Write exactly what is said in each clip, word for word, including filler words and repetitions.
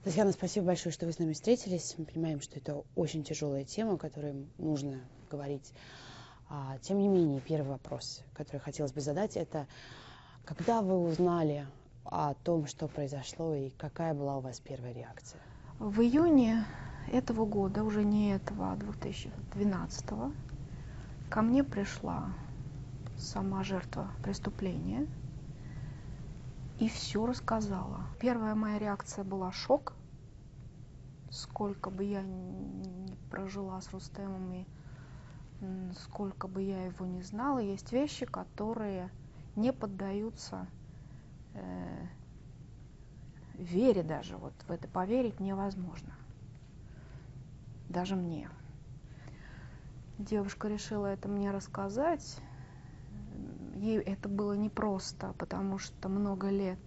Татьяна, спасибо большое, что вы с нами встретились. Мы понимаем, что это очень тяжелая тема, о которой нужно говорить. А, тем не менее, первый вопрос, который хотелось бы задать, это когда вы узнали о том, что произошло, и какая была у вас первая реакция? В июне этого года, уже не этого, а две тысячи двенадцатого, ко мне пришла сама жертва преступления и все рассказала. Первая моя реакция была шок. Сколько бы я ни прожила с Рустемом и сколько бы я его не знала, есть вещи, которые не поддаются э, вере даже. Вот в это поверить невозможно. Даже мне. Девушка решила это мне рассказать. Ей это было непросто, потому что много лет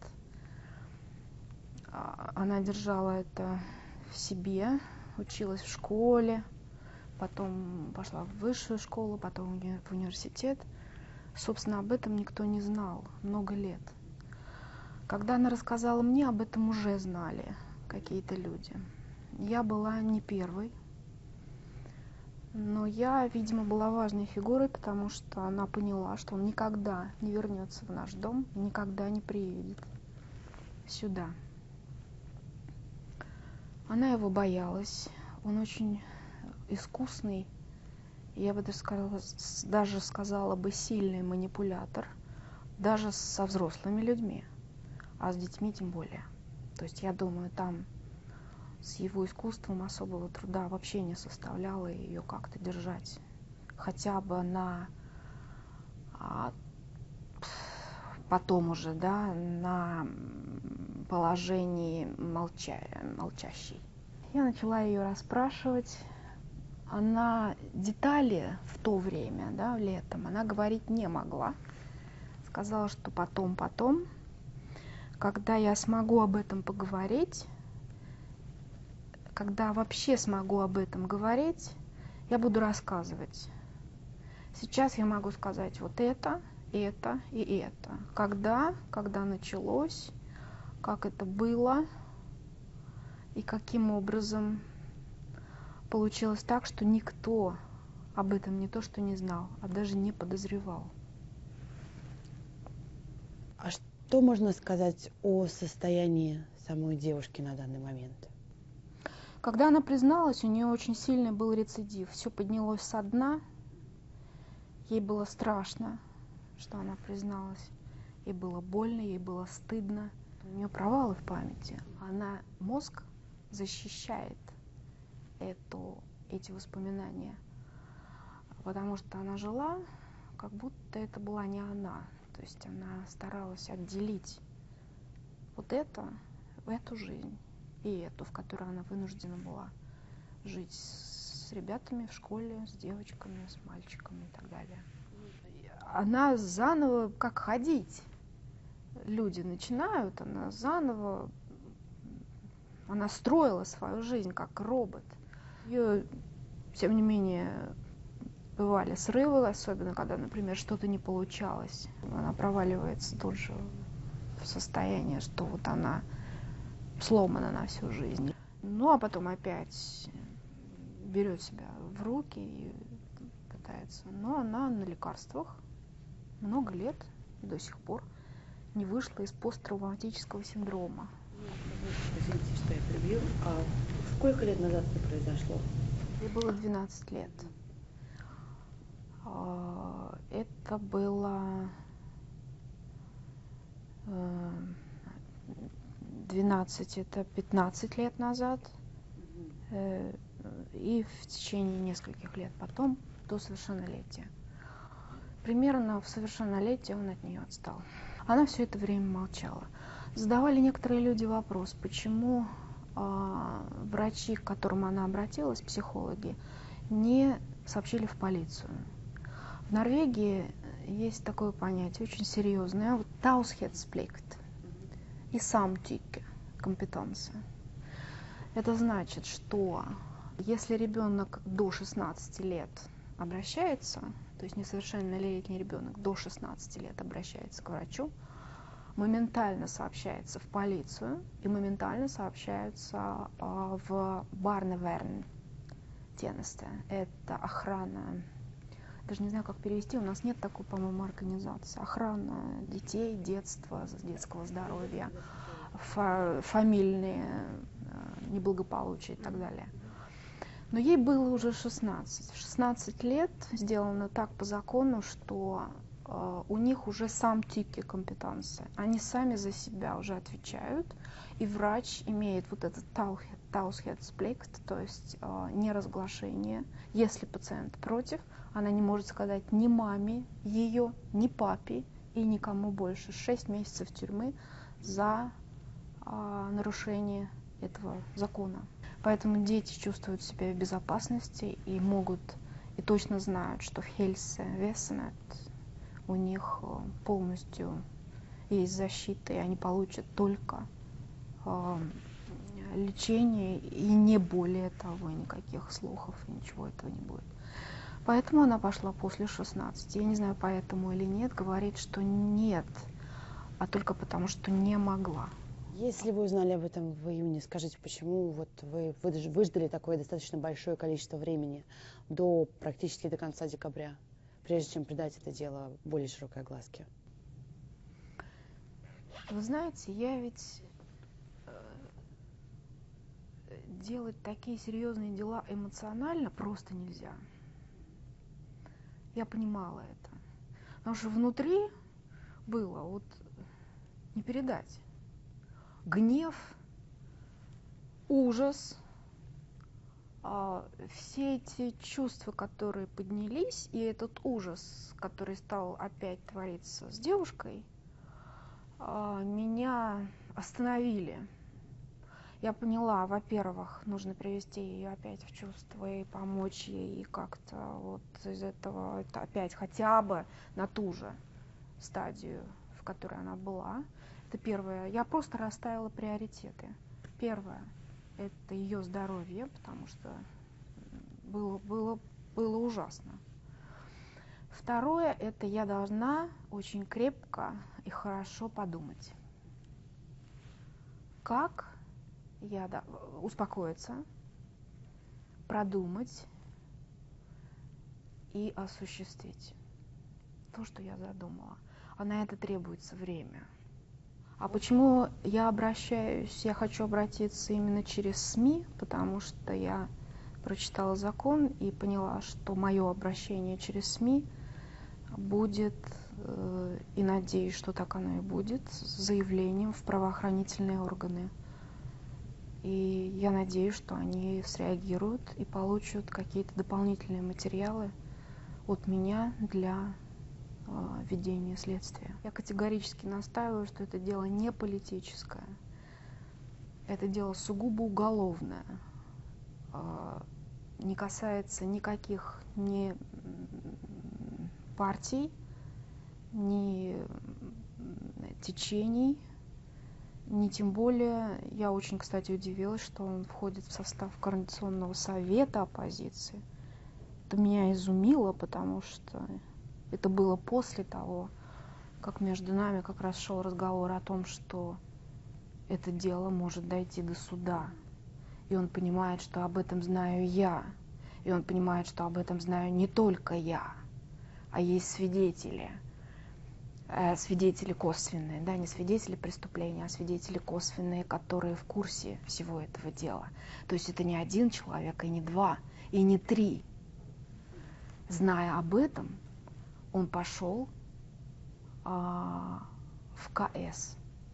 она держала это в себе, училась в школе, потом пошла в высшую школу, потом в университет. Собственно, об этом никто не знал много лет. Когда она рассказала мне, об этом уже знали какие-то люди. Я была не первой. Но я, видимо, была важной фигурой, потому что она поняла, что он никогда не вернется в наш дом, никогда не приедет сюда. Она его боялась. Он очень искусный, я бы даже сказала, даже сказала бы сильный манипулятор, даже со взрослыми людьми, а с детьми тем более. То есть я думаю, там с его искусством особого труда вообще не составляло ее как-то держать хотя бы на а, потом уже, да, на положении молча, молчащей. Я начала ее расспрашивать. Она детали в то время, да, летом, она говорить не могла. Сказала, что потом, потом, когда я смогу об этом поговорить, когда вообще смогу об этом говорить, я буду рассказывать. Сейчас я могу сказать вот это, это и это. Когда, когда началось, как это было и каким образом получилось так, что никто об этом не то что не знал, а даже не подозревал. А что можно сказать о состоянии самой девушки на данный момент? Когда она призналась, у нее очень сильный был рецидив. Все поднялось со дна. Ей было страшно, что она призналась. Ей было больно, ей было стыдно. У нее провалы в памяти. Она, мозг защищает эту, эти воспоминания, потому что она жила, как будто это была не она. То есть она старалась отделить вот это, эту жизнь и эту, в которой она вынуждена была жить с ребятами в школе, с девочками, с мальчиками и так далее. Она заново, как ходить, люди начинают, она заново, она строила свою жизнь как робот. Ее, тем не менее, бывали срывы, особенно когда, например, что-то не получалось. Она проваливается тут же в состояние, что вот она сломана на всю жизнь. Ну, а потом опять берет себя в руки и пытается. Но она на лекарствах много лет и до сих пор не вышла из посттравматического синдрома. Извините, что я прибью. А сколько лет назад это произошло? Ей было двенадцать лет. Это было двенадцать, это пятнадцать лет назад. И в течение нескольких лет потом, до совершеннолетия. Примерно в совершеннолетии он от нее отстал. Она все это время молчала. Задавали некоторые люди вопрос, почему э, врачи, к которым она обратилась, психологи, не сообщили в полицию. В Норвегии есть такое понятие, очень серьезное, вот taushetsplikt и samtycke, компетенция. Это значит, что если ребенок до шестнадцати лет обращается, то есть несовершеннолетний ребенок до шестнадцати лет обращается к врачу, моментально сообщается в полицию и моментально сообщается э, в Barneverntjeneste. Это охрана, даже не знаю, как перевести, у нас нет такой, по-моему, организации. Охрана детей, детства, детского здоровья, фа фамильные э, неблагополучия и так далее. Но ей было уже шестнадцать. В шестнадцать лет сделано так по закону, что э, у них уже сам тики компетенции. Они сами за себя уже отвечают, и врач имеет вот этот таусхедспликт, то есть э, неразглашение. Если пациент против, она не может сказать ни маме ее, ни папе и никому больше. Шесть месяцев тюрьмы за э, нарушение этого закона. Поэтому дети чувствуют себя в безопасности и могут, и точно знают, что в Хельсевесенет у них полностью есть защита, и они получат только э, лечение, и не более того, никаких слухов, и ничего этого не будет. Поэтому она пошла после шестнадцати. Я не знаю, поэтому или нет, говорит, что нет, а только потому, что не могла. Если вы узнали об этом в июне, скажите, почему вот вы выждали такое достаточно большое количество времени до практически до конца декабря, прежде чем придать это дело более широкой огласке? Вы знаете, я ведь делать такие серьезные дела эмоционально просто нельзя. Я понимала это. Потому что внутри было вот не передать. Гнев, ужас, все эти чувства, которые поднялись, и этот ужас, который стал опять твориться с девушкой, меня остановили. Я поняла, во-первых, нужно привести ее опять в чувство и помочь ей как-то вот из этого это опять хотя бы на ту же стадию, в которой она была. Это первое. Я просто расставила приоритеты. Первое – это ее здоровье, потому что было, было, было ужасно. Второе – это я должна очень крепко и хорошо подумать, как я да, успокоиться, продумать и осуществить то, что я задумала. А на это требуется время. А почему я обращаюсь, я хочу обратиться именно через СМИ, потому что я прочитала закон и поняла, что мое обращение через СМИ будет, э, и надеюсь, что так оно и будет, с заявлением в правоохранительные органы. И я надеюсь, что они среагируют и получат какие-то дополнительные материалы от меня для э, ведения следствия. Я категорически настаиваю, что это дело не политическое. Это дело сугубо уголовное. Э, не касается никаких ни партий, ни течений, ни тем более, я очень, кстати, удивилась, что он входит в состав Координационного совета оппозиции. Это меня изумило, потому что это было после того, как между нами как раз шел разговор о том, что это дело может дойти до суда. И он понимает, что об этом знаю я. И он понимает, что об этом знаю не только я, а есть свидетели. Свидетели косвенные, да, не свидетели преступления, а свидетели косвенные, которые в курсе всего этого дела. То есть это не один человек, и не два, и не три. Зная об этом, он пошел а, в КС.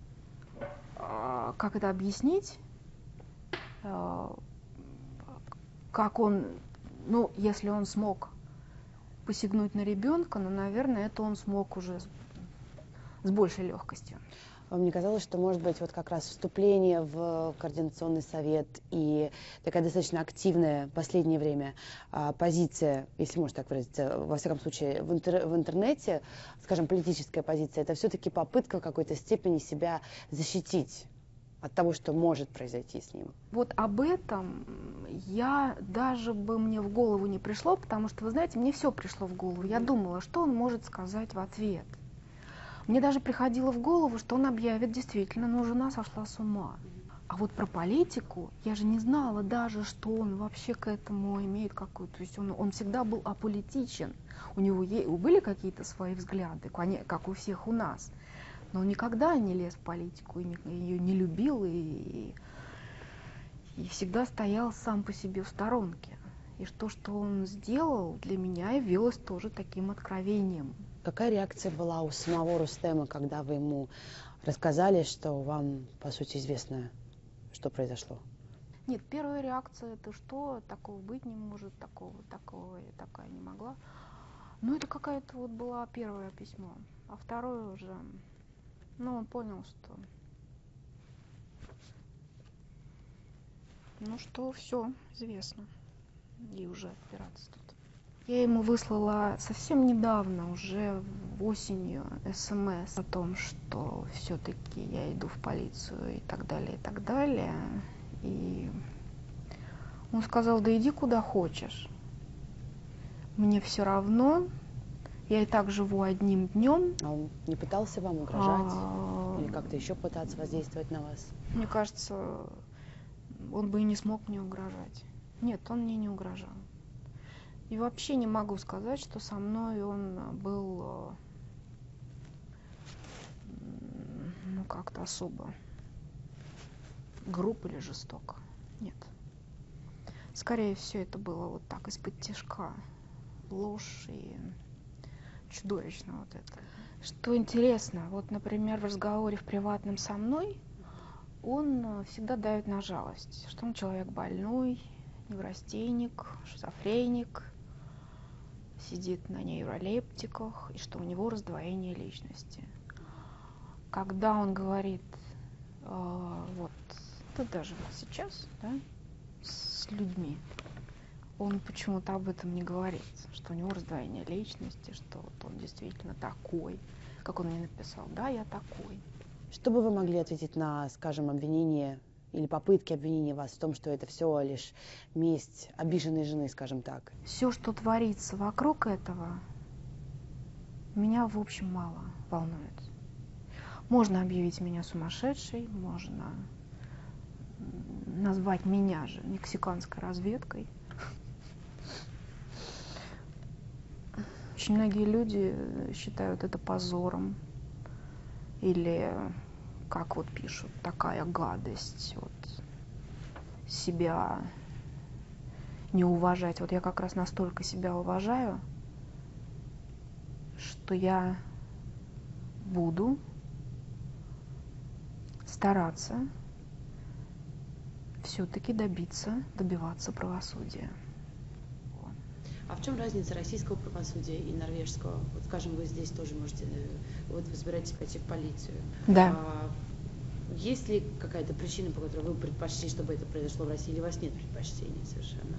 А, как это объяснить? А, как он, ну, если он смог посягнуть на ребенка, ну, наверное, это он смог уже с большей легкостью. Мне казалось, что, может быть, вот как раз вступление в Координационный совет и такая достаточно активная в последнее время позиция, если можно так выразиться, во всяком случае, в, интер в интернете, скажем, политическая позиция, это все-таки попытка в какой-то степени себя защитить от того, что может произойти с ним. Вот об этом я даже бы мне в голову не пришло, потому что, вы знаете, мне все пришло в голову. Я думала, что он может сказать в ответ. Мне даже приходило в голову, что он объявит действительно, но жена сошла с ума. А вот про политику я же не знала даже, что он вообще к этому имеет какую-то... То есть он, он всегда был аполитичен. У него е- были какие-то свои взгляды, как у всех у нас. Но он никогда не лез в политику, и не, ее не любил, и, и всегда стоял сам по себе в сторонке. И то, что он сделал, для меня явилось тоже таким откровением. Какая реакция была у самого Рустема, когда вы ему рассказали, что вам, по сути, известно, что произошло? Нет, первая реакция — это что? Такого быть не может, такого, такого, и такая не могла. Ну, это какая-то вот была первое письмо. А второе уже, ну, он понял, что, ну, что все известно. И уже отпираться тут. Я ему выслала совсем недавно, уже осенью, смс о том, что все-таки я иду в полицию и так далее, и так далее. И он сказал: да иди куда хочешь. Мне все равно. Я и так живу одним днем. А он не пытался вам угрожать? А... Или как-то еще пытаться воздействовать на вас? Мне кажется, он бы и не смог мне угрожать. Нет, он мне не угрожал. И вообще не могу сказать, что со мной он был, ну, как-то особо груб или жесток. Нет. Скорее всего, это было вот так, из-под тишка. Ложь и чудовищно вот это. Что интересно, вот, например, в разговоре в приватном со мной он всегда давит на жалость, что он человек больной, неврастенник, шизофреник, сидит на нейролептиках, и что у него раздвоение личности. Когда он говорит, э, вот, да даже вот сейчас, да, с людьми, он почему-то об этом не говорит, что у него раздвоение личности, что вот он действительно такой, как он мне написал, да, я такой. Что бы вы могли ответить на, скажем, обвинение или попытки обвинения вас в том, что это все лишь месть обиженной жены, скажем так? Все, что творится вокруг этого, меня, в общем, мало волнует. Можно объявить меня сумасшедшей, можно назвать меня же мексиканской разведкой. Очень многие люди считают это позором. Или, как вот пишут, такая гадость, вот, себя не уважать. Вот я как раз настолько себя уважаю, что я буду стараться все-таки добиться, добиваться правосудия. А в чем разница российского правосудия и норвежского? Вот, скажем, вы здесь тоже можете, вот вы собираетесь пойти в полицию. Да. А, есть ли какая-то причина, по которой вы предпочли, чтобы это произошло в России, или у вас нет предпочтений совершенно?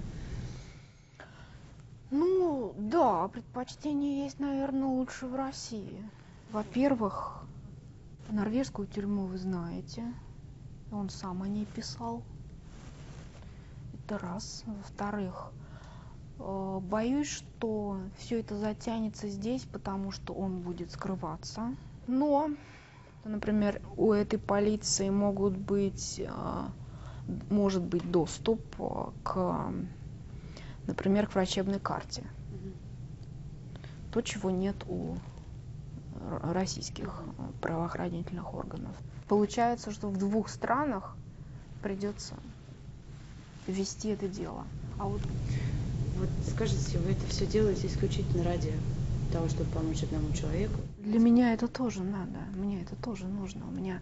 Ну, да, предпочтение есть, наверное, лучше в России. Во-первых, норвежскую тюрьму вы знаете. Он сам о ней писал. Это раз. Во-вторых, боюсь, что все это затянется здесь, потому что он будет скрываться. Но, например, у этой полиции могут быть, может быть доступ к, например, к врачебной карте. То, чего нет у российских правоохранительных органов. Получается, что в двух странах придется вести это дело. А вот Вот скажите, вы это все делаете исключительно ради того, чтобы помочь одному человеку? Для меня это тоже надо, мне это тоже нужно. У меня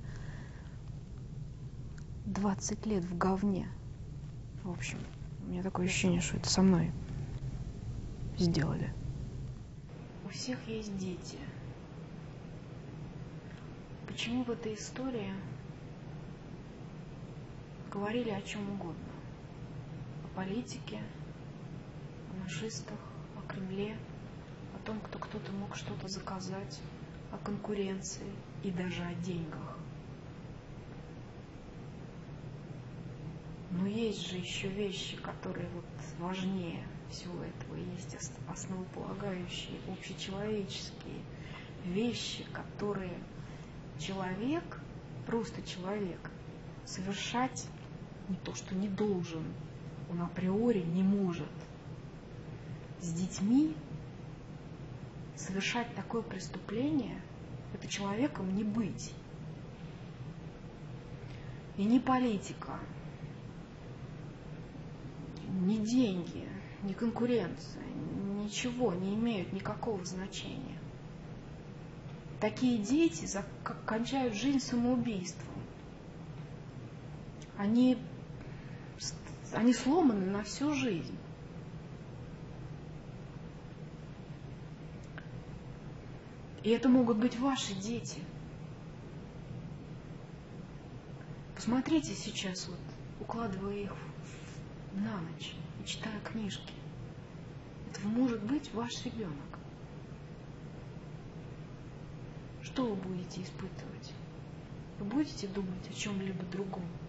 двадцать лет в говне. В общем, у меня такое ощущение, что это со мной сделали. У всех есть дети. Почему в этой истории говорили о чем угодно? О политике, о нашистах, о Кремле, о том, кто кто-то мог что-то заказать, о конкуренции и даже о деньгах. Но есть же еще вещи, которые вот важнее всего этого. Есть основополагающие, общечеловеческие вещи, которые человек, просто человек, совершать не то, что не должен, он априори не может. С детьми совершать такое преступление — это человеком не быть. И ни политика, ни деньги, ни конкуренция, ничего не имеют никакого значения. Такие дети кончают жизнь самоубийством. Они, они сломаны на всю жизнь. И это могут быть ваши дети. Посмотрите сейчас, вот, укладывая их на ночь и читая книжки. Это может быть ваш ребенок. Что вы будете испытывать? Вы будете думать о чем-либо другом?